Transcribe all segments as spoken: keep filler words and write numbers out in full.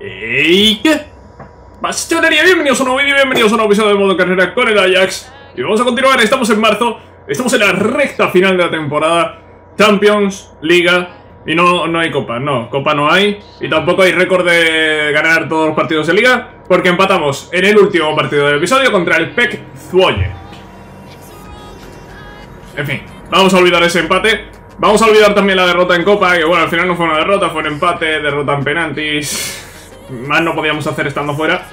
¿Y qué? Más chavalería, bienvenidos a un nuevo vídeo, bienvenidos a un nuevo episodio de modo carrera con el Ajax. Y vamos a continuar, estamos en marzo, estamos en la recta final de la temporada. Champions, Liga, y no, no hay Copa, no, Copa no hay. Y tampoco hay récord de ganar todos los partidos de Liga, porque empatamos en el último partido del episodio contra el P E C Zwolle. En fin, vamos a olvidar ese empate. Vamos a olvidar también la derrota en Copa, que bueno, al final no fue una derrota, fue un empate, derrota en penaltis. Más no podíamos hacer estando fuera.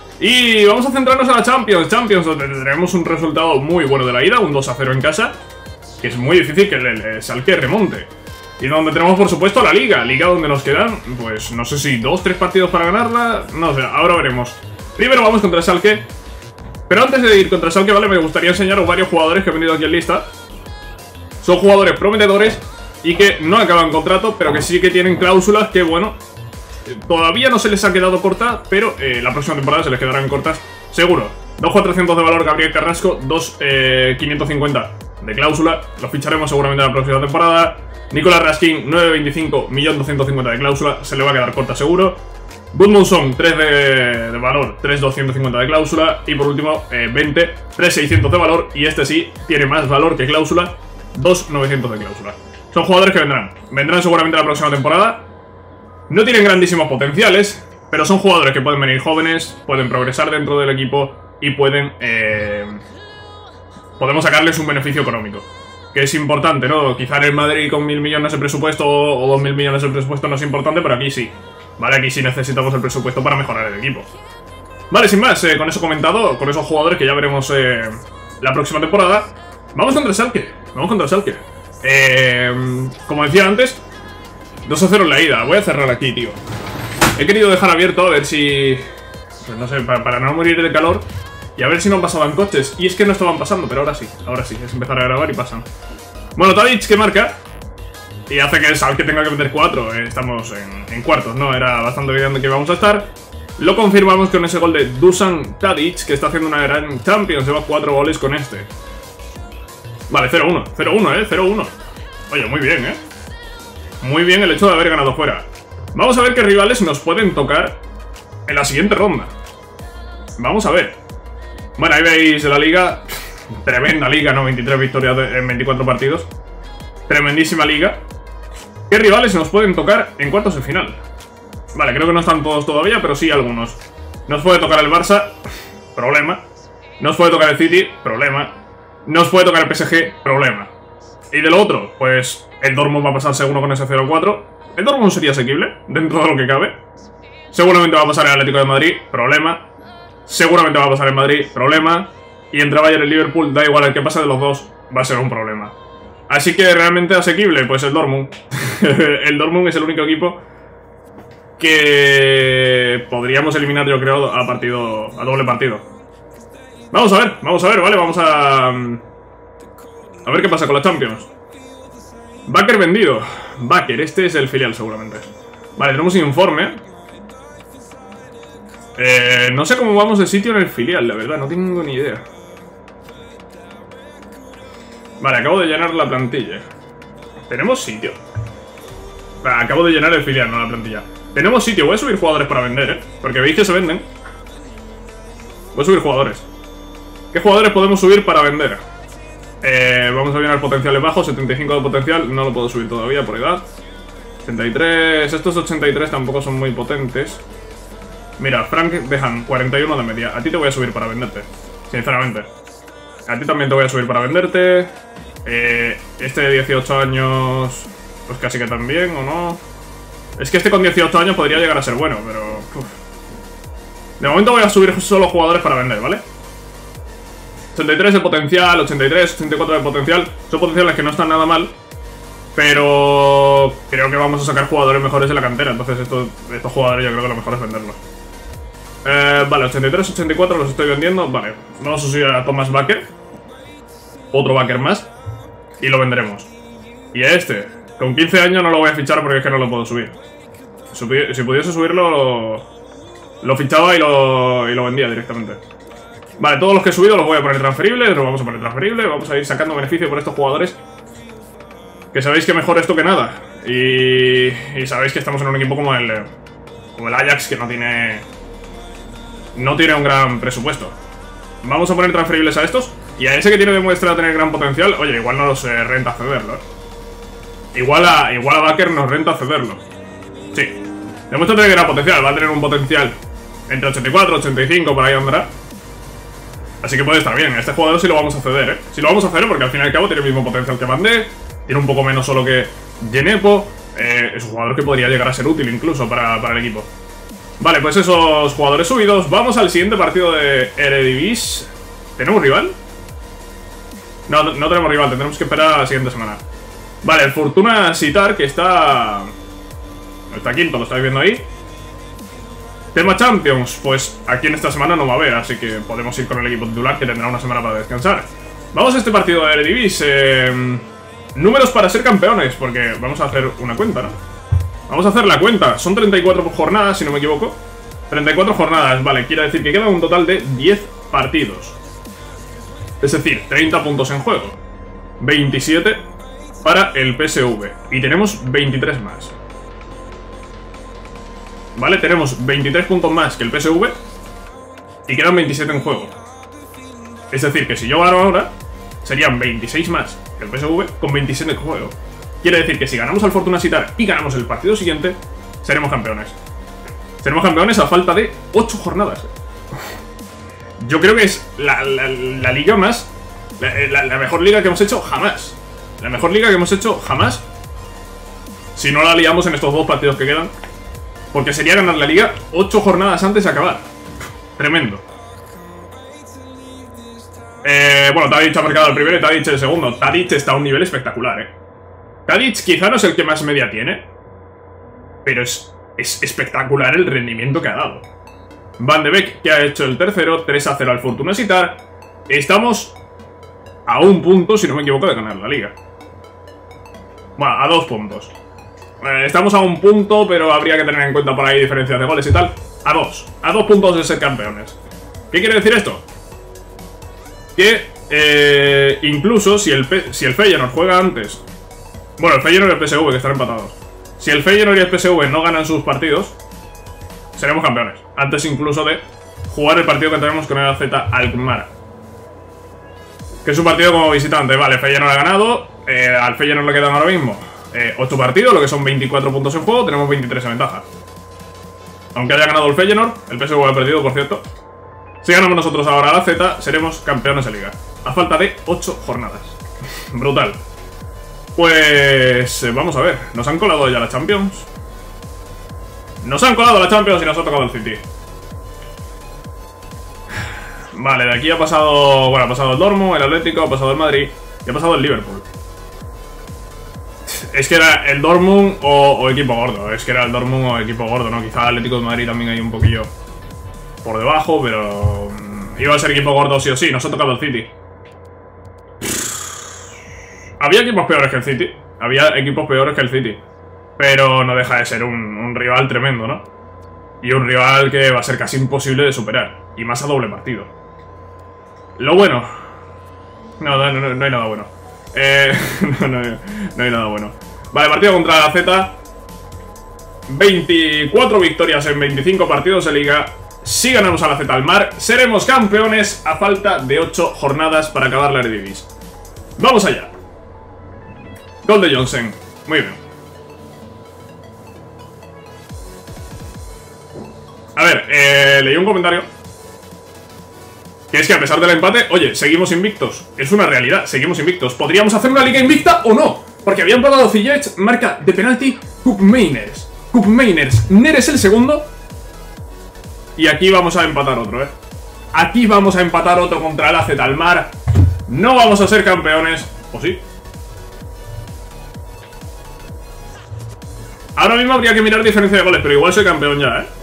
Y vamos a centrarnos en la Champions, Champions, donde tendremos un resultado muy bueno de la ida, un dos a cero en casa, que es muy difícil que el, el Schalke remonte. Y donde tenemos, por supuesto, la Liga, Liga donde nos quedan, pues no sé si dos, tres partidos para ganarla, no sé, ahora veremos. Primero vamos contra el Schalke, pero antes de ir contra el Schalke, vale, me gustaría enseñaros varios jugadores que han venido aquí en lista. Son jugadores prometedores y que no acaban contrato, pero que sí que tienen cláusulas que, bueno, todavía no se les ha quedado corta, pero eh, la próxima temporada se les quedarán cortas, seguro. dos cuatrocientos de valor Gabriel Carrasco, dos quinientos cincuenta de cláusula, los ficharemos seguramente en la próxima temporada. Nicolás Raskin, nueve veinticinco, un millón doscientos cincuenta de cláusula, se le va a quedar corta seguro. Gudmundsson, tres de, de valor, tres doscientos cincuenta de cláusula. Y por último, eh, veinte, tres seiscientos de valor, y este sí tiene más valor que cláusula, dos novecientos de cláusula. Son jugadores que vendrán, vendrán seguramente la próxima temporada. No tienen grandísimos potenciales, pero son jugadores que pueden venir jóvenes, pueden progresar dentro del equipo y pueden... Eh, podemos sacarles un beneficio económico, que es importante, ¿no? Quizá en el Madrid con mil millones de presupuesto o dos mil millones de presupuesto no es importante, pero aquí sí. Vale, aquí sí necesitamos el presupuesto para mejorar el equipo. Vale, sin más, eh, con eso comentado, con esos jugadores que ya veremos eh, la próxima temporada, vamos contra el Schalke, vamos contra el Schalke. Eh, como decía antes, dos a cero en la ida. Voy a cerrar aquí, tío. He querido dejar abierto a ver si... Pues no sé, para, para no morir de calor. Y a ver si no pasaban coches. Y es que no estaban pasando, pero ahora sí. Ahora sí, es empezar a grabar y pasan. Bueno, Tadic que marca y hace que el Schalke tenga que meter cuatro. eh, Estamos en, en cuartos, ¿no? Era bastante evidente que íbamos a estar. Lo confirmamos con ese gol de Dusan Tadic, que está haciendo una gran Champions. Lleva cuatro goles con este. Vale, cero uno, cero uno, eh, cero uno. Oye, muy bien, eh muy bien el hecho de haber ganado fuera. Vamos a ver qué rivales nos pueden tocar en la siguiente ronda. Vamos a ver. Bueno, ahí veis la liga. Tremenda liga, ¿no? veintitrés victorias en veinticuatro partidos. Tremendísima liga. ¿Qué rivales nos pueden tocar en cuartos de final? Vale, creo que no están todos todavía, pero sí algunos. Nos puede tocar el Barça, problema. Nos puede tocar el City, problema. Nos puede tocar el P S G, problema. Y de lo otro, pues el Dortmund va a pasar seguro con ese cero cuatro. El Dortmund sería asequible, dentro de lo que cabe. Seguramente va a pasar el Atlético de Madrid, problema. Seguramente va a pasar el Madrid, problema. Y entre Bayern y Liverpool, da igual el que pase de los dos, va a ser un problema. Así que realmente asequible, pues el Dortmund. El Dortmund es el único equipo que podríamos eliminar, yo creo, a partido, a doble partido. Vamos a ver, vamos a ver, vale, vamos a... A ver qué pasa con la Champions. Bakker vendido. Bakker, este es el filial seguramente. Vale, tenemos informe. Eh, no sé cómo vamos de sitio en el filial, la verdad, no tengo ni idea. Vale, acabo de llenar la plantilla. ¿Tenemos sitio? Vale, acabo de llenar el filial, no la plantilla. Tenemos sitio, voy a subir jugadores para vender, eh porque veis que se venden. Voy a subir jugadores. ¿Qué jugadores podemos subir para vender? Eh, vamos a llenar potenciales bajos, setenta y cinco de potencial, no lo puedo subir todavía por edad. ochenta y tres, estos ochenta y tres tampoco son muy potentes. Mira, Frank dejan cuarenta y uno de media. A ti te voy a subir para venderte, sinceramente. A ti también te voy a subir para venderte. eh, Este de dieciocho años, pues casi que también, ¿o no? Es que este con dieciocho años podría llegar a ser bueno, pero... Uf. De momento voy a subir solo jugadores para vender, ¿vale? ochenta y tres de potencial, ochenta y tres, ochenta y cuatro de potencial. Son potenciales que no están nada mal, pero creo que vamos a sacar jugadores mejores de la cantera. Entonces estos, estos jugadores yo creo que lo mejor es venderlos. eh, Vale, ochenta y tres, ochenta y cuatro los estoy vendiendo. Vale, vamos a subir a Thomas Bakker, otro Bakker más, y lo venderemos. Y a este, con quince años no lo voy a fichar porque es que no lo puedo subir. Si, si pudiese subirlo, lo, lo fichaba y lo, y lo vendía directamente. Vale, todos los que he subido los voy a poner transferibles. Los vamos a poner transferibles. Vamos a ir sacando beneficio por estos jugadores, que sabéis que mejor esto que nada. Y, y sabéis que estamos en un equipo como el O el Ajax, que no tiene... No tiene un gran presupuesto. Vamos a poner transferibles a estos. Y a ese que tiene demuestra tener gran potencial, oye, igual no nos eh, renta cederlo, ¿eh? Igual a, igual a Bakker nos renta cederlo. Sí. Demuestra tener gran potencial. Va a tener un potencial entre ochenta y cuatro, ochenta y cinco, por ahí andará. Así que puede estar bien. A este jugador sí lo vamos a ceder, ¿eh? Sí lo vamos a ceder porque al fin y al cabo tiene el mismo potencial que Bandé. Tiene un poco menos solo que Genepo. Eh, es un jugador que podría llegar a ser útil incluso para, para el equipo. Vale, pues esos jugadores subidos. Vamos al siguiente partido de Eredivisie. ¿Tenemos rival? No, no tenemos rival, tendremos que esperar a la siguiente semana. Vale, el Fortuna Sittard, que está... Está quinto, lo estáis viendo ahí. Tema Champions, pues aquí en esta semana no va a haber, así que podemos ir con el equipo titular, que tendrá una semana para descansar. Vamos a este partido de Eredivisie. eh, Números para ser campeones, porque vamos a hacer una cuenta, ¿no? Vamos a hacer la cuenta, son treinta y cuatro jornadas, si no me equivoco. Treinta y cuatro jornadas, vale, quiere decir que queda un total de diez partidos. Es decir, treinta puntos en juego, veintisiete para el P S V. Y tenemos veintitrés más. Vale, tenemos veintitrés puntos más que el P S V. Y quedan veintisiete en juego. Es decir, que si yo gano ahora, serían veintiséis más que el P S V con veintisiete en juego. Quiere decir que si ganamos al Fortuna Sittard y ganamos el partido siguiente, seremos campeones. Seremos campeones a falta de ocho jornadas. Yo creo que es la, la, la liga más... La, la, la mejor liga que hemos hecho jamás. La mejor liga que hemos hecho jamás. Si no la liamos en estos dos partidos que quedan. Porque sería ganar la liga ocho jornadas antes de acabar. Tremendo. Eh, bueno, Tadic ha marcado el primero y Tadic el segundo. Tadic está a un nivel espectacular, eh. Tadic quizá no es el que más media tiene, pero es, es espectacular el rendimiento que ha dado. Van de Beek, que ha hecho el tercero, tres a cero al Fortuna Sittard. Estamos a un punto, si no me equivoco, de ganar la liga. Bueno, a dos puntos. Eh, estamos a un punto, pero habría que tener en cuenta por ahí diferencias de goles y tal. A dos. A dos puntos de ser campeones. ¿Qué quiere decir esto? Que eh, incluso si el, P si el Feyenoord juega antes... Bueno, el Feyenoord y el P S V, que están empatados. Si el Feyenoord y el P S V no ganan sus partidos, seremos campeones. Antes incluso de jugar el partido que tenemos con el A Z Alkmaar, que es un partido como visitante. Vale, Feyenoord ha ganado. eh, Al Feyenoord le quedan ahora mismo eh, ocho partidos, lo que son veinticuatro puntos en juego. Tenemos veintitrés en ventaja. Aunque haya ganado el Feyenoord, el P S V ha perdido, por cierto. Si ganamos nosotros ahora a la Z, seremos campeones de liga. A falta de ocho jornadas. Brutal. Pues... Eh, vamos a ver. Nos han colado ya la Champions. Nos han colado la Champions y nos ha tocado el City. Vale, de aquí ha pasado... Bueno, ha pasado el Dortmund, el Atlético, ha pasado el Madrid y ha pasado el Liverpool. Es que era el Dortmund o, o equipo gordo. Es que era el Dortmund o equipo gordo, ¿no? Quizá el Atlético de Madrid también hay un poquillo por debajo, pero... Iba a ser equipo gordo sí o sí. Nos ha tocado el City. Había equipos peores que el City. Había equipos peores que el City. Pero no deja de ser un, un rival tremendo, ¿no? Y un rival que va a ser casi imposible de superar. Y más a doble partido. Lo bueno... No, no, no, no hay nada bueno. Eh, no, no, no hay nada bueno. Vale, partido contra la Z. veinticuatro victorias en veinticinco partidos de liga. Si ganamos a la Z Alkmaar, seremos campeones a falta de ocho jornadas para acabar la Eredivisie. Vamos allá. Gol de Johnsen. Muy bien. A ver, eh, leí un comentario que es que a pesar del empate, oye, seguimos invictos. Es una realidad, seguimos invictos. ¿Podríamos hacer una liga invicta o no? Porque había empatado Ziyech, marca de penalti Koopmeiners. Koopmeiners. Neres el segundo. Y aquí vamos a empatar otro, ¿eh? Aquí vamos a empatar otro contra el A Z Alkmaar. No vamos a ser campeones. ¿O sí? Ahora mismo habría que mirar diferencia de goles, pero igual soy campeón ya, ¿eh?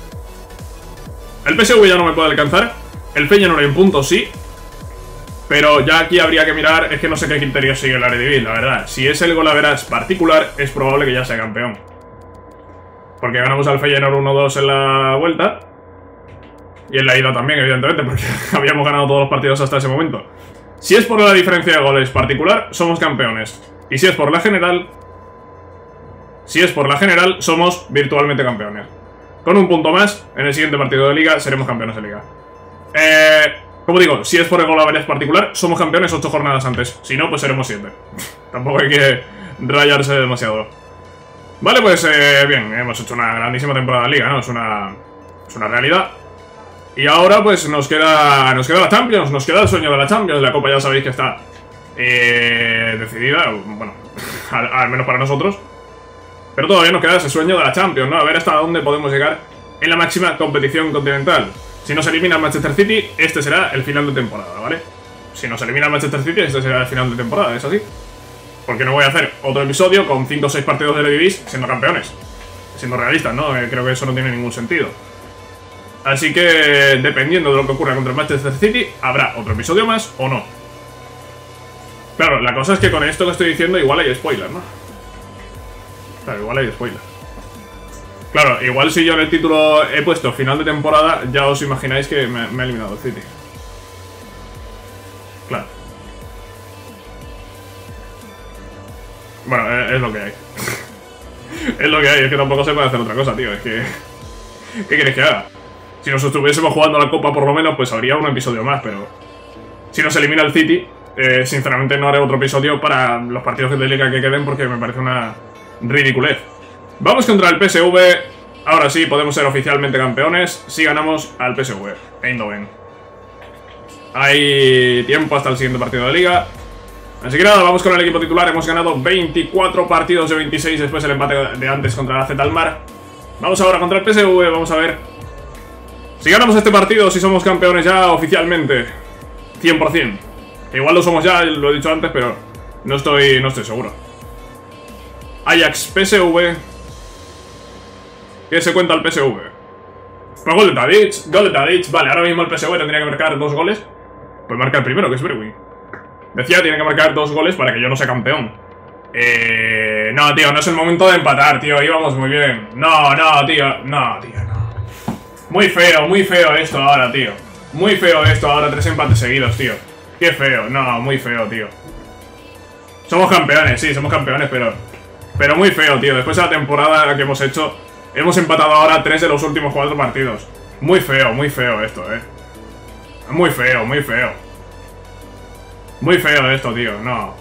El P S V ya no me puede alcanzar. El Feyenoord en puntos sí. Pero ya aquí habría que mirar. Es que no sé qué criterio sigue el Eredivisie, la verdad. Si es el golaveras particular, es probable que ya sea campeón. Porque ganamos al Feyenoord uno dos en la vuelta. Y en la ida también, evidentemente, porque habíamos ganado todos los partidos hasta ese momento. Si es por la diferencia de goles particular, somos campeones. Y si es por la general... Si es por la general, somos virtualmente campeones. Con un punto más, en el siguiente partido de liga seremos campeones de liga. Eh, como digo, si es por el gol a varias particular, somos campeones ocho jornadas antes. Si no, pues seremos siete. Tampoco hay que rayarse demasiado. Vale, pues eh, bien, hemos hecho una grandísima temporada de liga, ¿no? Es una, es una realidad. Y ahora pues nos queda, nos queda la Champions, nos queda el sueño de la Champions. La Copa ya sabéis que está eh, decidida, bueno, al, al menos para nosotros. Pero todavía nos queda ese sueño de la Champions, ¿no? A ver hasta dónde podemos llegar en la máxima competición continental. Si nos elimina el Manchester City, este será el final de temporada, ¿vale? Si nos elimina el Manchester City, este será el final de temporada, es así. Porque no voy a hacer otro episodio con cinco o seis partidos de Eredivisie siendo campeones. Siendo realistas, ¿no? Eh, creo que eso no tiene ningún sentido. Así que, dependiendo de lo que ocurra contra el Manchester City, habrá otro episodio más o no. Claro, la cosa es que con esto que estoy diciendo igual hay spoiler, ¿no? Claro, igual hay spoiler. Claro, igual si yo en el título he puesto final de temporada, ya os imagináis que me, me ha eliminado el City. Claro. Bueno, es, es lo que hay. Es lo que hay, es que tampoco se puede hacer otra cosa, tío. Es que... ¿Qué quieres que haga? Si nos estuviésemos jugando la Copa por lo menos, pues habría un episodio más, pero... Si nos elimina el City, eh, sinceramente no haré otro episodio para los partidos de liga que queden porque me parece una ridiculez. Vamos contra el P S V. Ahora sí, podemos ser oficialmente campeones si ganamos al P S V Eindhoven. Hay tiempo hasta el siguiente partido de liga. Así que nada, vamos con el equipo titular. Hemos ganado veinticuatro partidos de veintiséis después del empate de antes contra la Z Almar. Vamos ahora contra el P S V, vamos a ver si ganamos este partido, si somos campeones ya oficialmente cien por cien. Igual lo somos ya, lo he dicho antes, pero no estoy, no estoy seguro. Ajax, P S V. ¿Qué se cuenta el P S V? Pues gol de Tadic, gol de Tadic. Vale, ahora mismo el P S V tendría que marcar dos goles. Pues marca el primero, que es Berwin. Decía, tiene que marcar dos goles para que yo no sea campeón. Eh... No, tío, no es el momento de empatar, tío. Íbamos muy bien. No, no, tío. No, tío, no. Muy feo, muy feo esto ahora, tío. Muy feo esto ahora, tres empates seguidos, tío. Qué feo, no, muy feo, tío. Somos campeones, sí, somos campeones, pero... Pero muy feo, tío. Después de la temporada que hemos hecho, hemos empatado ahora tres de los últimos cuatro partidos. Muy feo, muy feo esto, eh. Muy feo, muy feo. Muy feo esto, tío, no.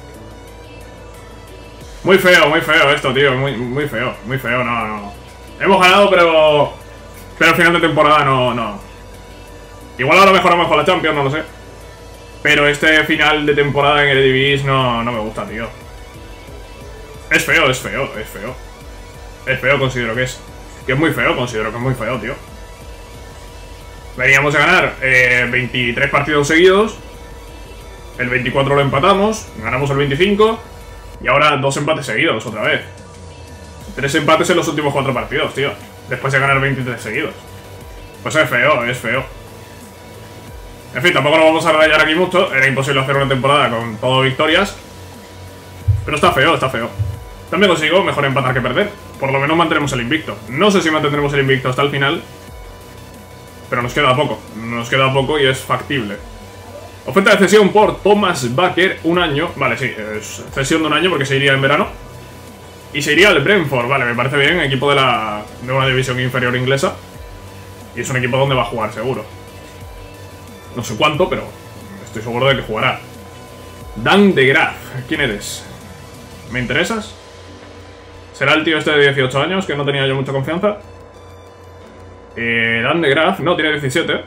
Muy feo, muy feo esto, tío. Muy, muy feo, muy feo, no, no. Hemos ganado, pero... Pero al final de temporada no, no. Igual ahora mejoramos con la Champions, no lo sé. Pero este final de temporada en Eredivisie no, no me gusta, tío. Es feo, es feo, es feo. Es feo, considero que es. Que es muy feo, considero que es muy feo, tío. Veníamos a ganar eh, veintitrés partidos seguidos. El veinticuatro lo empatamos. Ganamos el veinticinco. Y ahora dos empates seguidos, otra vez. Tres empates en los últimos cuatro partidos, tío. Después de ganar veintitrés seguidos. Pues es feo, es feo. En fin, tampoco nos vamos a rayar aquí mucho. Era imposible hacer una temporada con todo victorias. Pero está feo, está feo. También consigo mejor empatar que perder. Por lo menos mantenemos el invicto. No sé si mantendremos el invicto hasta el final, pero nos queda poco. Nos queda poco y es factible. Oferta de cesión por Thomas Baker, un año. Vale, sí, es cesión de un año porque se iría en verano. Y se iría al Brentford, vale, me parece bien. Equipo de, la, de una división inferior inglesa. Y es un equipo donde va a jugar, seguro. No sé cuánto, pero estoy seguro de que jugará. Dan de Graaf, ¿quién eres? ¿Me interesas? ¿Será el tío este de dieciocho años, que no tenía yo mucha confianza? Eh, Dan de Graaf, no, tiene diecisiete.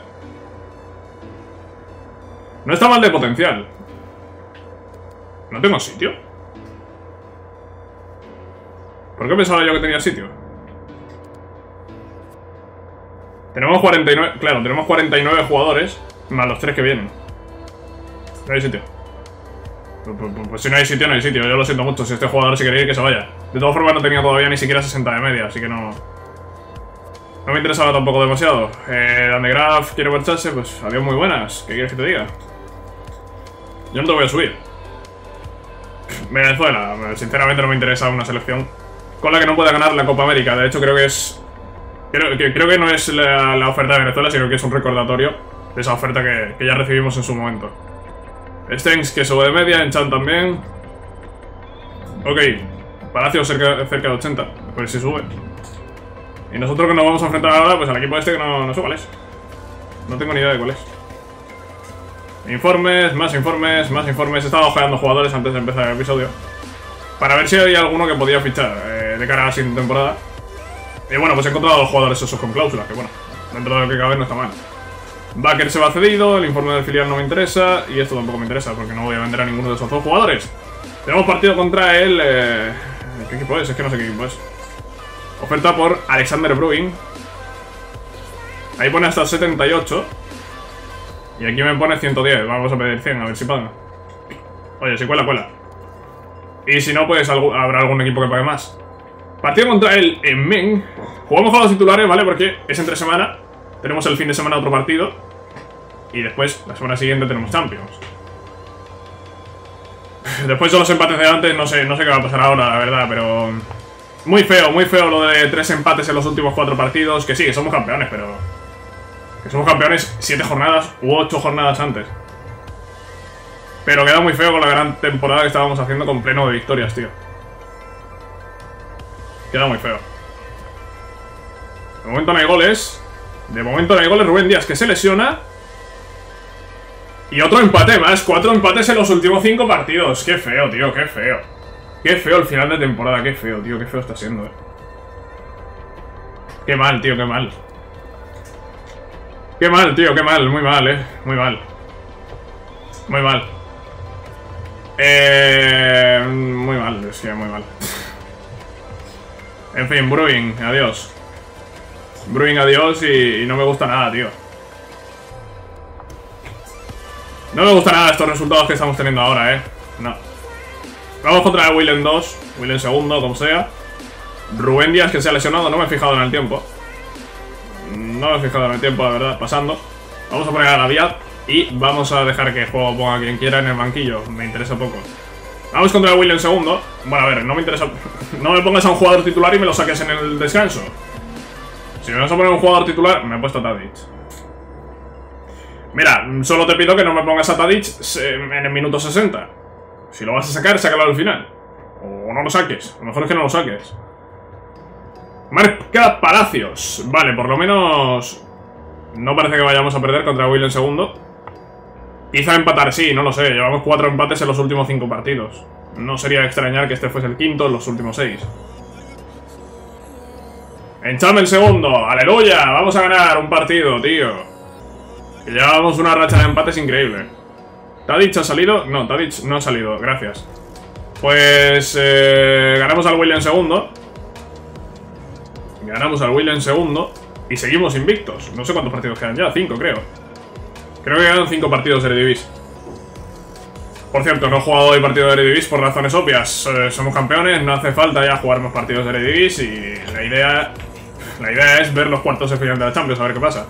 No está mal de potencial. ¿No tengo sitio? ¿Por qué pensaba yo que tenía sitio? Tenemos cuarenta y nueve... Claro, tenemos cuarenta y nueve jugadores, más los tres que vienen. No hay sitio. Pues, pues, pues si no hay sitio, no hay sitio. Yo lo siento mucho. Si este jugador se quiere ir, que se vaya. De todas formas, no tenía todavía ni siquiera sesenta de media, así que no... No me interesaba tampoco demasiado. Eh, Dan de Graaf quiere marcharse, pues adiós, muy buenas. ¿Qué quieres que te diga? Yo no te voy a subir. Venezuela, sinceramente no me interesa una selección con la que no pueda ganar la Copa América. De hecho, creo que es... Creo que, creo que no es la, la oferta de Venezuela, sino que es un recordatorio de esa oferta que, que ya recibimos en su momento. Stengs, que sube de media, Enchan también. Ok, Palacio cerca, cerca de ochenta, pues si sube. Y nosotros que nos vamos a enfrentar ahora, pues al equipo este que no, no sé cuál es. No tengo ni idea de cuál es. Informes, más informes, más informes. He estado ojeando jugadores antes de empezar el episodio para ver si había alguno que podía fichar eh, de cara a la siguiente temporada. Y bueno, pues he encontrado a los jugadores esos con cláusulas, que bueno, dentro de lo que cabe no está mal. Baker se va cedido, el informe del filial no me interesa y esto tampoco me interesa porque no voy a vender a ninguno de esos dos jugadores. Tenemos partido contra el... Eh, ¿qué equipo es? Es que no sé qué equipo es. Oferta por Alexander Bruin. Ahí pone hasta setenta y ocho. Y aquí me pone ciento diez. Vamos a pedir cien, a ver si pagan. Oye, si cuela, cuela. Y si no, pues habrá algún equipo que pague más. Partido contra el Emmen. Jugamos con los titulares, ¿vale? Porque es entre semana. Tenemos el fin de semana otro partido. Y después, la semana siguiente, tenemos Champions. Después de los empates de antes, no sé, no sé qué va a pasar ahora, la verdad, pero... Muy feo, muy feo lo de tres empates en los últimos cuatro partidos. Que sí, que somos campeones, pero... Que somos campeones siete jornadas u ocho jornadas antes. Pero queda muy feo con la gran temporada que estábamos haciendo con pleno de victorias, tío. Queda muy feo. De momento no hay goles. De momento no hay goles. Rubén Díaz que se lesiona. Y otro empate más. Cuatro empates en los últimos cinco partidos. Qué feo, tío, qué feo. Qué feo el final de temporada. Qué feo, tío, qué feo está siendo, eh. Qué mal, tío, qué mal. Qué mal, tío, qué mal. Muy mal, eh. Muy mal. Muy mal. Eh... Muy mal, es que muy mal. En fin, Bruin, adiós. Bruin, adiós y, y no me gusta nada, tío. No me gusta nada estos resultados que estamos teniendo ahora, eh. No. Vamos contra el Willen dos. Willen segundo, como sea. Rubén Díaz que se ha lesionado, no me he fijado en el tiempo. No me he fijado en el tiempo, la verdad, pasando. Vamos a poner a la Viad y vamos a dejar que el juego ponga a quien quiera en el banquillo. Me interesa poco. Vamos contra el Willen segundo. Bueno, a ver, no me interesa. No me pongas a un jugador titular y me lo saques en el descanso. Si me vas a poner un jugador titular, me he puesto a Tadic. Mira, solo te pido que no me pongas a Tadic en el minuto sesenta. Si lo vas a sacar, sácalo al final. O no lo saques. A lo mejor es que no lo saques. Marca Palacios. Vale, por lo menos... No parece que vayamos a perder contra Willen segundo. Quizá empatar, sí, no lo sé. Llevamos cuatro empates en los últimos cinco partidos. No sería extrañar que este fuese el quinto en los últimos seis. Enchame el segundo. ¡Aleluya! Vamos a ganar un partido, tío. Que llevamos una racha de empates increíble. ¿Tadic ha salido? No, Tadic no ha salido, gracias. Pues... Eh, ganamos al Willen segundo. Ganamos al Willen segundo. Y seguimos invictos. No sé cuántos partidos quedan ya, cinco creo. Creo que quedan cinco partidos de Eredivisie. Por cierto, no he jugado hoy partido de Eredivisie por razones obvias. Eh, somos campeones, no hace falta ya jugar más partidos de Eredivisie. Y la idea... La idea es ver los cuartos de final de la Champions, a ver qué pasa.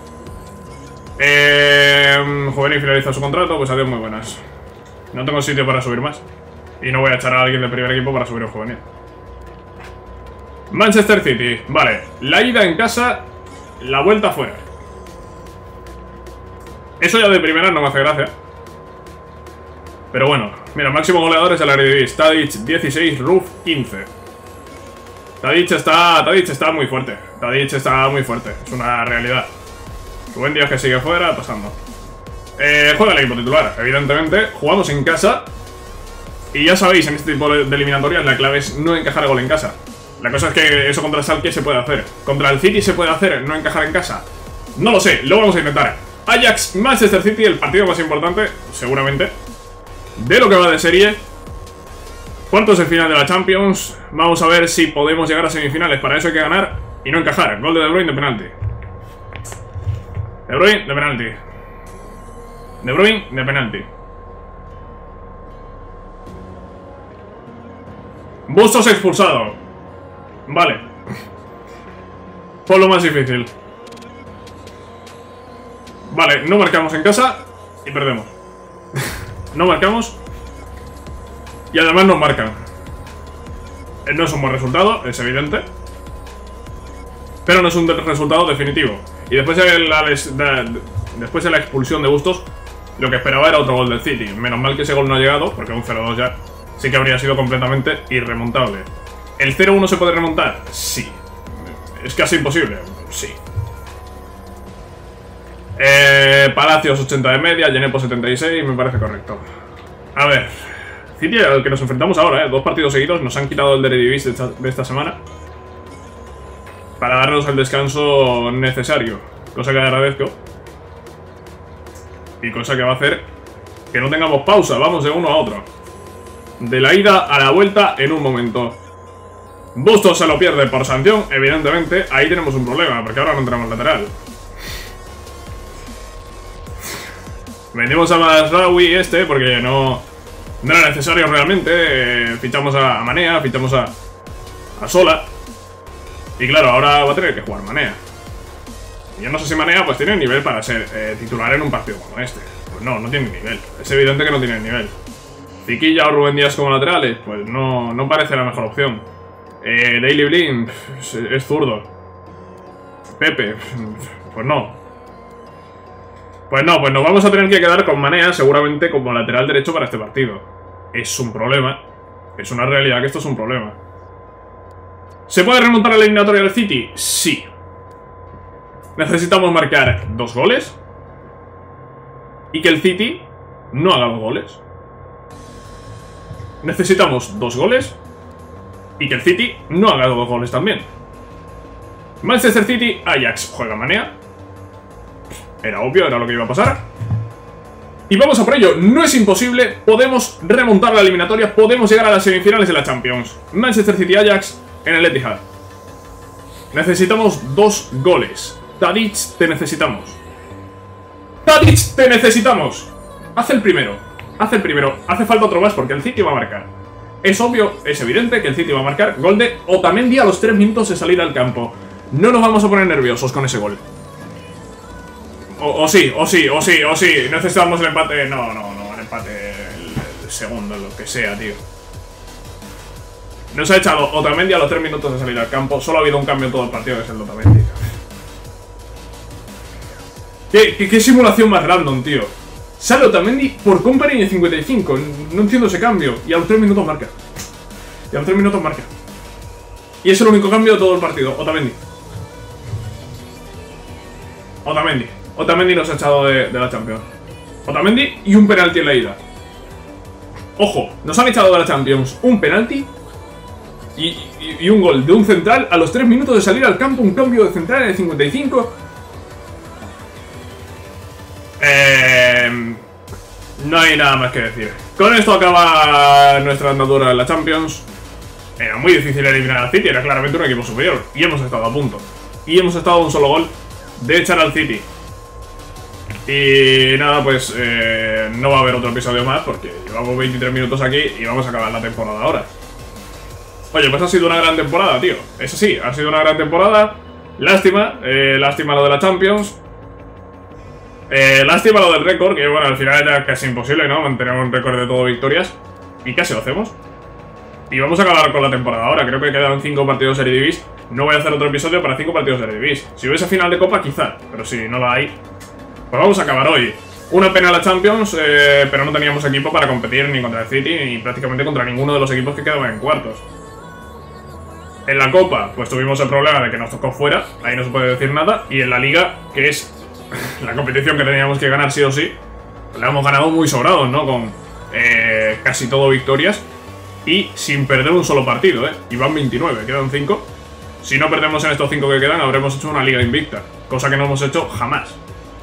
Eh, Juvenil finaliza su contrato, pues adiós, muy buenas. No tengo sitio para subir más. Y no voy a echar a alguien del primer equipo para subir un juvenil. Manchester City, vale. La ida en casa, la vuelta fuera. Eso ya de primera no me hace gracia. Pero bueno, mira, máximo goleadores de la Eredivisie. Tadic dieciséis, Ruf quince. Tadic está, Tadic está muy fuerte. Tadic está muy fuerte, es una realidad. Rubén Díaz que sigue fuera, pasando. Eh, juega el equipo titular, evidentemente. Jugamos en casa. Y ya sabéis, en este tipo de eliminatorias la clave es no encajar gol en casa. La cosa es que eso contra el Schalke se puede hacer. Contra el City se puede hacer, no encajar en casa. No lo sé, lo vamos a intentar. Ajax, Manchester City, el partido más importante, seguramente, de lo que va de serie. Cuartos de final de la Champions. Vamos a ver si podemos llegar a semifinales. Para eso hay que ganar y no encajar. Gol de De Bruyne de penalti. De Bruyne de penalti. De Bruyne de penalti. Bustos expulsado. Vale. Por lo más difícil. Vale, no marcamos en casa y perdemos. No marcamos y además nos marcan. No es un buen resultado, es evidente, pero no es un resultado definitivo. Y después de la, de, después de la expulsión de Bustos, lo que esperaba era otro gol del City. Menos mal que ese gol no ha llegado, porque un cero dos ya sí que habría sido completamente irremontable. ¿El cero uno se puede remontar? Sí. es casi imposible. Sí. Eh, Palacios ochenta de media, Genepo setenta y seis, me parece correcto. A ver, City al que nos enfrentamos ahora, ¿eh? Dos partidos seguidos, nos han quitado el Eredivisie de esta, de esta semana para darnos el descanso necesario, cosa que agradezco. Y cosa que va a hacer que no tengamos pausa, vamos de uno a otro. De la ida a la vuelta en un momento. Bustos se lo pierde por sanción, evidentemente, ahí tenemos un problema, porque ahora no tenemos lateral. Vendimos a Masraoui este porque no, no era necesario realmente. eh, Fichamos a Manea, fichamos a, a Sola. Y claro, ahora va a tener que jugar Manea. Y yo no sé si Manea pues tiene nivel para ser eh, titular en un partido como este. Pues no, no tiene nivel, es evidente que no tiene nivel. Ziquilla o Rubén Díaz como laterales, pues no, no parece la mejor opción. eh, Daily Blind es, es zurdo. Pepe, pues no. Pues no, pues nos vamos a tener que quedar con Manea seguramente como lateral derecho para este partido. Es un problema. Es una realidad que esto es un problema. ¿Se puede remontar a la eliminatoria del City? Sí. Necesitamos marcar dos goles y que el City no haga dos goles. Necesitamos dos goles y que el City no haga dos goles también. Manchester City, Ajax, juega Manea. Era obvio, era lo que iba a pasar. Y vamos a por ello, no es imposible. Podemos remontar la eliminatoria, podemos llegar a las semifinales de la Champions. Manchester City Ajax en el Etihad. Necesitamos dos goles. Tadic, te necesitamos. Tadic, te necesitamos. Haz el primero, haz el primero. Hace falta otro más porque el City va a marcar. Es obvio, es evidente que el City va a marcar gol de Otamendi a los tres minutos de salir al campo. No nos vamos a poner nerviosos con ese gol. O, o sí, o sí, o sí, o sí. Necesitamos el empate. No, no, no, el empate. El, el segundo, lo que sea, tío. Nos ha echado Otamendi a los tres minutos de salir al campo. Solo ha habido un cambio en todo el partido, que es el de Otamendi. ¿Qué, qué, qué simulación más random, tío? Sale Otamendi por Company en cincuenta y cinco. No entiendo ese cambio. Y a los tres minutos marca. Y a los tres minutos marca. Y es el único cambio de todo el partido. Otamendi. Otamendi. Otamendi nos ha echado de, de la Champions. Otamendi y un penalti en la ida. Ojo, nos han echado de la Champions un penalti y, y, y un gol de un central a los tres minutos de salir al campo. Un cambio de central en el cincuenta y cinco. Eh, no hay nada más que decir. Con esto acaba nuestra andadura en la Champions. Era muy difícil eliminar al City, era claramente un equipo superior. Y hemos estado a punto. Y hemos estado a un solo gol de echar al City. Y nada, pues eh, no va a haber otro episodio más porque llevamos veintitrés minutos aquí y vamos a acabar la temporada ahora. Oye, pues ha sido una gran temporada, tío. Eso sí, ha sido una gran temporada. Lástima, eh, lástima lo de la Champions. Eh, lástima lo del récord, que bueno, al final era casi imposible, ¿no? Mantener un récord de todo victorias. Y casi lo hacemos. Y vamos a acabar con la temporada ahora. Creo que quedan cinco partidos de Eredivisie. No voy a hacer otro episodio para cinco partidos de Eredivisie. Si hubiese final de Copa, quizá. Pero si no la hay, pues vamos a acabar hoy. Una pena la Champions, eh, pero no teníamos equipo para competir ni contra el City ni prácticamente contra ninguno de los equipos que quedaban en cuartos. En la Copa, pues tuvimos el problema de que nos tocó fuera, ahí no se puede decir nada. Y en la Liga, que es la competición que teníamos que ganar sí o sí, la hemos ganado muy sobrados, ¿no? Con eh, casi todo victorias y sin perder un solo partido, ¿eh? Y van veintinueve, quedan cinco. Si no perdemos en estos cinco que quedan, habremos hecho una Liga invicta, cosa que no hemos hecho jamás.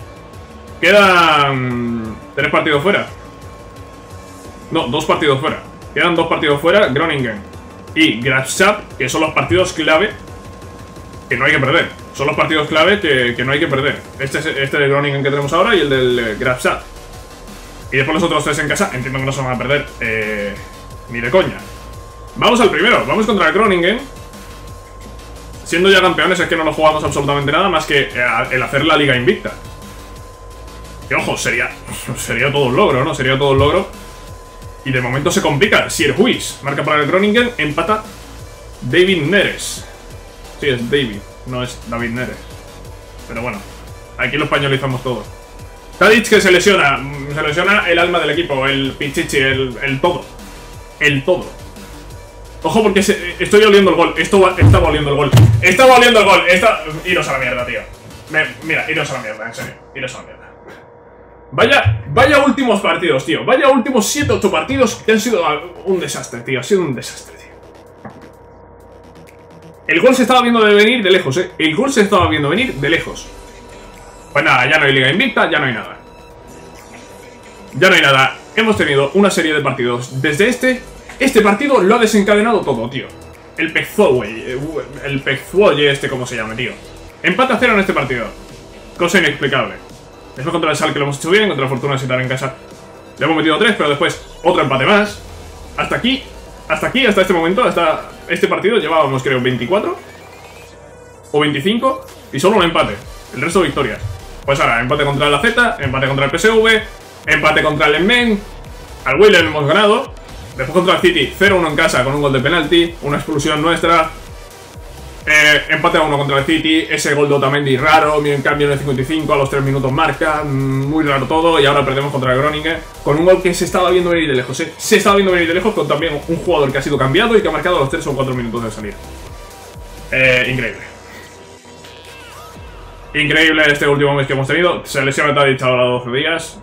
Quedan tres partidos fuera. No, dos partidos fuera. Quedan dos partidos fuera, Groningen y Graafschap, que son los partidos clave que no hay que perder. Son los partidos clave que, que no hay que perder. Este es este de Groningen que tenemos ahora y el del eh, Graafschap. Y después los otros tres en casa, entiendo que no se van a perder eh, ni de coña. Vamos al primero, vamos contra el Groningen. Siendo ya campeones es que no nos jugamos absolutamente nada más que el hacer la liga invicta. Que ojo, sería, sería todo un logro, ¿no? Sería todo un logro. Y de momento se complica. Sierhuis marca para el Groningen, empata David Neres. Sí, es David, no es David Neres. Pero bueno, aquí lo españolizamos todo. Tadic que se lesiona, se lesiona el alma del equipo, el pichichi, el, el todo. El todo. Ojo porque se, estoy oliendo el gol. Esto va, estaba oliendo el gol. Estaba oliendo el gol. Está... Iros a la mierda, tío. Me, mira, iros a la mierda, en serio. Iros a la mierda. Vaya, vaya últimos partidos, tío. Vaya últimos siete ocho partidos que han sido un desastre, tío. Ha sido un desastre, tío. El gol se estaba viendo de venir de lejos, eh. El gol se estaba viendo venir de lejos. Pues nada, ya no hay liga invicta, ya no hay nada. Ya no hay nada. Hemos tenido una serie de partidos. Desde este, este partido lo ha desencadenado todo, tío. El Pezzoe, el Pezzoe este, como se llama, tío. Empate a cero en este partido. Cosa inexplicable. Después contra el Schalke lo hemos hecho bien, contra la Fortuna Sittard en casa le hemos metido tres, pero después otro empate más. Hasta aquí, hasta aquí, hasta este momento, hasta este partido llevábamos, creo, veinticuatro o veinticinco y solo un empate. El resto victorias. Pues ahora, empate contra la Z, empate contra el P S V, empate contra el Emmen, al Willer hemos ganado. Después contra el City, cero uno en casa con un gol de penalti, una expulsión nuestra. Eh, empate a uno contra el City, ese gol de Otamendi raro, en cambio en el cincuenta y cinco a los tres minutos marca, muy raro todo, y ahora perdemos contra el Groningen con un gol que se estaba viendo venir de lejos, ¿eh? Se estaba viendo venir de lejos con también un jugador que ha sido cambiado y que ha marcado a los tres o cuatro minutos de salida. Eh, increíble. Increíble este último mes que hemos tenido, se lesiona Tadic ahora doce días.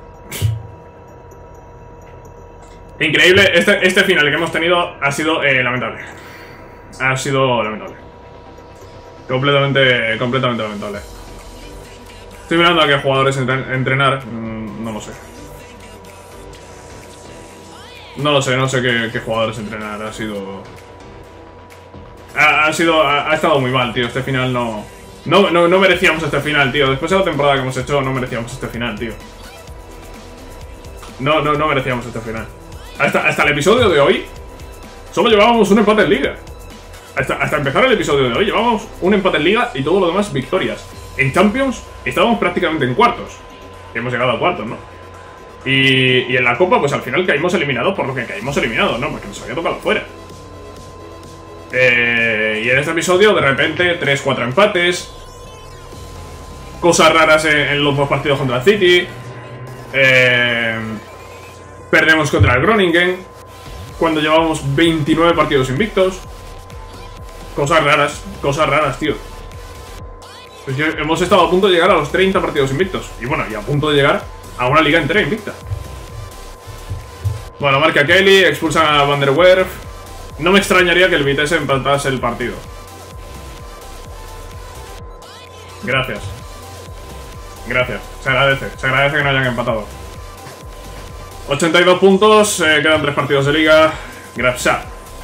Increíble, este, este final que hemos tenido ha sido eh, lamentable. Ha sido lamentable. Completamente, completamente lamentable. Estoy mirando a qué jugadores entren, entrenar. Mm, no lo sé. No lo sé, no sé qué, qué jugadores entrenar. Ha sido... Ha, ha sido... Ha, ha estado muy mal, tío. Este final no... No, no... no merecíamos este final, tío. Después de la temporada que hemos hecho, no merecíamos este final, tío. No, no, no merecíamos este final. Hasta, hasta el episodio de hoy solo llevábamos un empate en liga. Hasta, hasta empezar el episodio de hoy llevábamos un empate en liga y todo lo demás victorias. En Champions estábamos prácticamente en cuartos. Hemos llegado a cuartos, ¿no? Y, y en la Copa, pues al final caímos eliminados por lo que caímos eliminados, ¿no? Porque nos había tocado fuera. Eh, y en este episodio, de repente, tres cuatro empates. Cosas raras en, en los dos partidos contra el City. Eh, perdemos contra el Groningen cuando llevábamos veintinueve partidos invictos. Cosas raras, cosas raras, tío. Pues que hemos estado a punto de llegar a los treinta partidos invictos. Y bueno, y a punto de llegar a una liga entera invicta. Bueno, marca Kelly, expulsan a Van der Werf. No me extrañaría que el Vitesse empatase el partido. Gracias. Gracias, se agradece, se agradece que no hayan empatado. ochenta y dos puntos, eh, quedan tres partidos de liga. Gracias.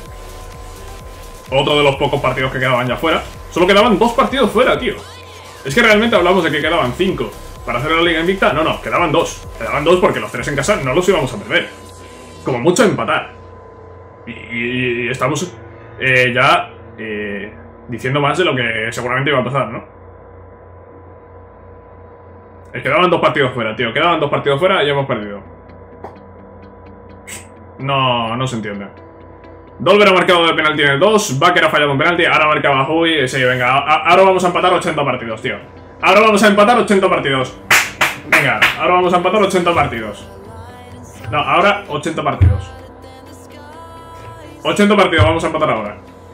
Otro de los pocos partidos que quedaban ya fuera. Solo quedaban dos partidos fuera, tío. Es que realmente hablamos de que quedaban cinco para hacer la liga invicta. No, no, quedaban dos. Quedaban dos porque los tres en casa no los íbamos a perder. Como mucho empatar. Y, y, y estamos eh, ya eh, diciendo más de lo que seguramente iba a pasar, ¿no? Es que quedaban dos partidos fuera, tío. Quedaban dos partidos fuera y hemos perdido. No, no se entiende. Dolber ha marcado de penalti en el dos, Bakker ha fallado un penalti, ahora marcaba Huy. Sí, venga, a, ahora vamos a empatar ochenta partidos, tío. Ahora vamos a empatar ochenta partidos. Venga, ahora vamos a empatar ochenta partidos. No, ahora ochenta partidos. ochenta partidos vamos a empatar ahora.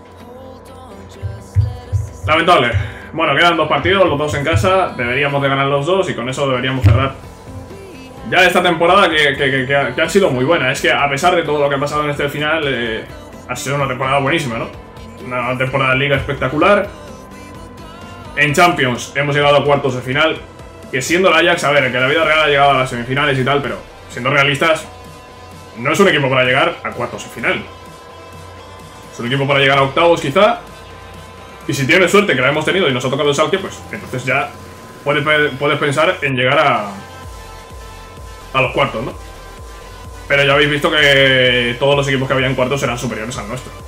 Lamentable. Bueno, quedan dos partidos, los dos en casa. Deberíamos de ganar los dos y con eso deberíamos cerrar ya esta temporada que, que, que, que, ha, que ha sido muy buena. Es que a pesar de todo lo que ha pasado en este final, eh, ha sido una temporada buenísima, ¿no? Una temporada de liga espectacular. En Champions hemos llegado a cuartos de final. Que siendo el Ajax, a ver, que la vida real ha llegado a las semifinales y tal, pero siendo realistas, no es un equipo para llegar a cuartos de final. Es un equipo para llegar a octavos quizá. Y si tienes suerte, que la hemos tenido y nos ha tocado el Schalke, pues entonces ya puedes, puedes pensar en llegar a, a los cuartos, ¿no? Pero ya habéis visto que todos los equipos que había en cuartos eran superiores al nuestro.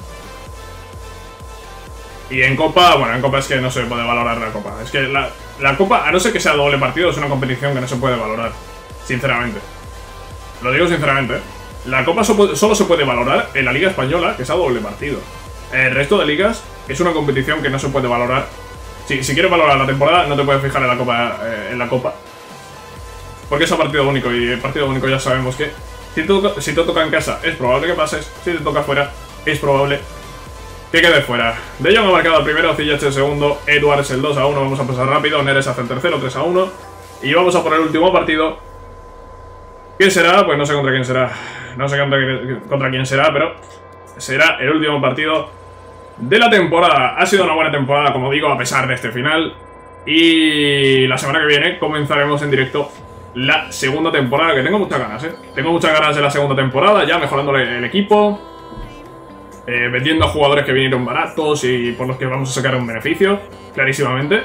Y en Copa, bueno, en Copa es que no se puede valorar la Copa. Es que la, la Copa, a no ser que sea doble partido, es una competición que no se puede valorar. Sinceramente. Lo digo sinceramente, ¿eh? La Copa so, solo se puede valorar en la Liga Española, que es a doble partido. El resto de ligas es una competición que no se puede valorar. Si, si quieres valorar la temporada, no te puedes fijar en la Copa, eh, en la Copa. Porque es a partido único y el partido único ya sabemos que si te, toca, si te toca en casa es probable que pases, si te toca fuera es probable que quede fuera. De Jong ha marcado el primero, Ziyech el segundo, Edwards el dos a uno, vamos a pasar rápido, Neres hace el tercero, tres a uno. Y vamos a por el último partido. ¿Quién será? Pues no sé contra quién será. No sé contra, contra quién será, pero será el último partido de la temporada. Ha sido una buena temporada, como digo, a pesar de este final. Y la semana que viene comenzaremos en directo la segunda temporada, que tengo muchas ganas, ¿eh? Tengo muchas ganas de la segunda temporada, ya mejorándole el equipo, eh, vendiendo a jugadores que vinieron baratos y por los que vamos a sacar un beneficio, clarísimamente.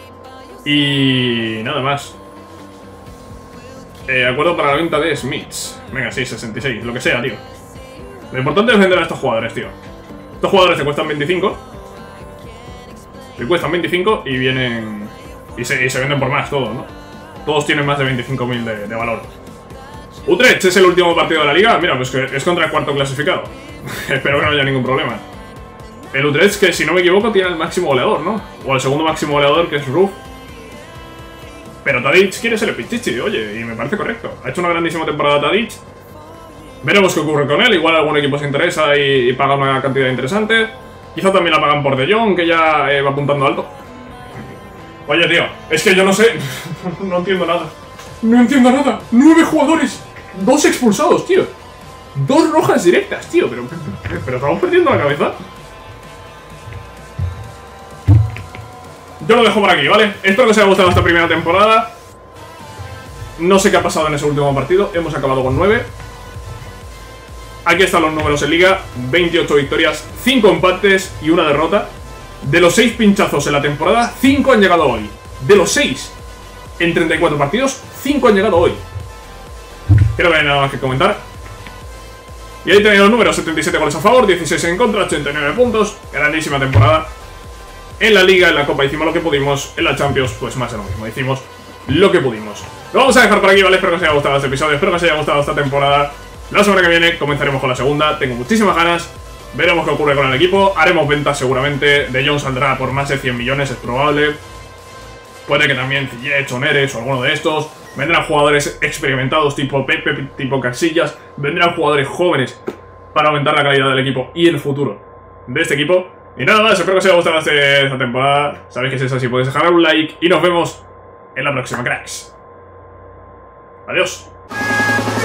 Y nada más. Eh, acuerdo para la venta de Smiths. Venga, sí, sesenta y seis, lo que sea, tío. Lo importante es vender a estos jugadores, tío. Estos jugadores te cuestan veinticinco. Te cuestan veinticinco y vienen... Y se, y se venden por más todos, ¿no? Todos tienen más de veinticinco mil de, de valor. Utrecht es el último partido de la liga. Mira, pues que es contra el cuarto clasificado. Espero que no haya ningún problema. El Utrecht, que si no me equivoco, tiene el máximo goleador, ¿no? O el segundo máximo goleador, que es Ruf. Pero Tadic quiere ser el Pichichi, oye, y me parece correcto. Ha hecho una grandísima temporada Tadic. Veremos qué ocurre con él. Igual algún equipo se interesa y, y paga una cantidad interesante. Quizá también la pagan por De Jong, que ya eh, va apuntando alto. Oye, tío, es que yo no sé. No entiendo nada. No entiendo nada. Nueve jugadores. Dos expulsados, tío. Dos rojas directas, tío. Pero, pero, pero estamos perdiendo la cabeza. Yo lo dejo por aquí, ¿vale? Espero que os haya gustado esta primera temporada. No sé qué ha pasado en ese último partido. Hemos acabado con nueve. Aquí están los números en liga. veintiocho victorias, cinco empates y una derrota. De los seis pinchazos en la temporada, cinco han llegado hoy. De los seis en treinta y cuatro partidos, cinco han llegado hoy. Creo que no hay nada más que comentar. Y ahí tenéis los números: setenta y siete goles a favor, dieciséis en contra, ochenta y nueve puntos. Grandísima temporada. En la liga, en la copa hicimos lo que pudimos. En la Champions, pues más de lo mismo, hicimos lo que pudimos. Lo vamos a dejar por aquí, ¿vale? Espero que os haya gustado este episodio, espero que os haya gustado esta temporada. La semana que viene comenzaremos con la segunda. Tengo muchísimas ganas. Veremos qué ocurre con el equipo. Haremos ventas seguramente. De Jong saldrá por más de cien millones, es probable. Puede que también Ziyech o Neres o alguno de estos. Vendrán jugadores experimentados tipo Pepe, tipo Casillas. Vendrán jugadores jóvenes para aumentar la calidad del equipo y el futuro de este equipo. Y nada más, espero que os haya gustado este, esta temporada. Sabéis que si es así podéis dejar un like. Y nos vemos en la próxima, cracks. Adiós.